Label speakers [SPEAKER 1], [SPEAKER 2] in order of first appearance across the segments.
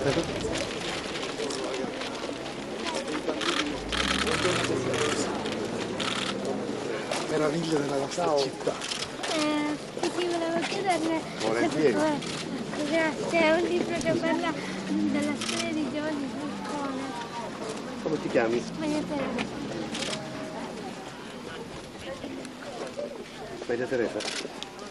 [SPEAKER 1] Meraviglia della nostra città.
[SPEAKER 2] Sì, volevo chiederne.
[SPEAKER 1] Volentieri.
[SPEAKER 2] Grazie, è un libro che parla della storia di Giovanni Falcone.
[SPEAKER 1] Come ti chiami?
[SPEAKER 2] Maria Teresa.
[SPEAKER 1] Maria Teresa.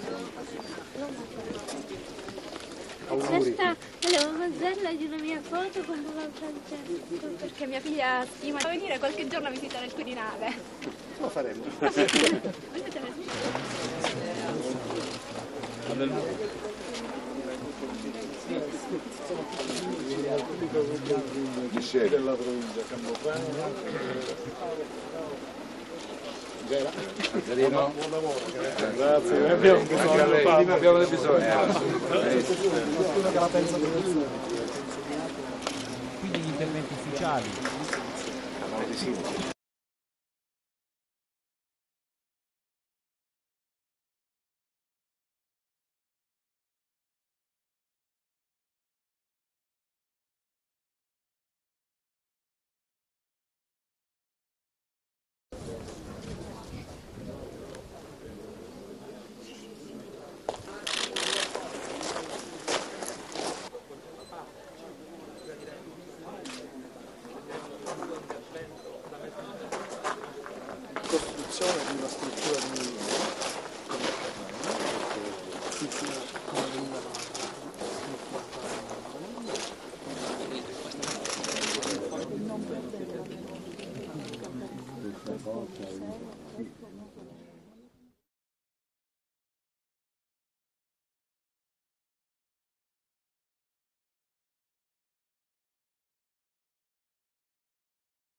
[SPEAKER 2] Questa volevo mandarla di una mia foto con Papa Francesco.
[SPEAKER 3] Perché mia figlia stima di venire qualche giorno a visitare il Quirinale.
[SPEAKER 1] Lo faremo.
[SPEAKER 4] Della provincia Campofano.
[SPEAKER 1] Buon lavoro.
[SPEAKER 4] Grazie, abbiamo bisogno.
[SPEAKER 1] Abbiamo bisogno.
[SPEAKER 5] Quindi gli interventi ufficiali.
[SPEAKER 1] Sì.